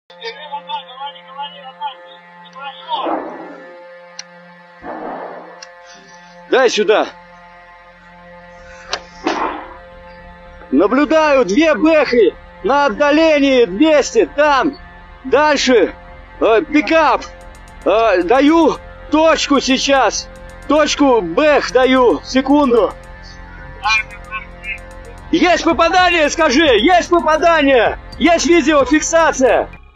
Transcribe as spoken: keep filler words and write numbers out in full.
Дай сюда. Наблюдаю две бэхи на отдалении двести, там. Дальше э, пикап. Э, даю точку сейчас. Точку бэх даю. Секунду. Есть попадание, скажи. Есть попадание. Есть видеофиксация.